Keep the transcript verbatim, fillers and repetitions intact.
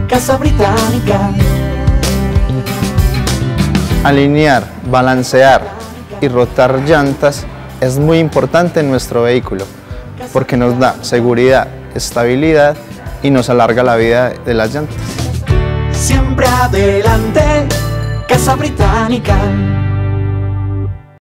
Casa Británica. Alinear, balancear y rotar llantas es muy importante en nuestro vehículo porque nos da seguridad, estabilidad y nos alarga la vida de las llantas. Siempre adelante, Casa Británica.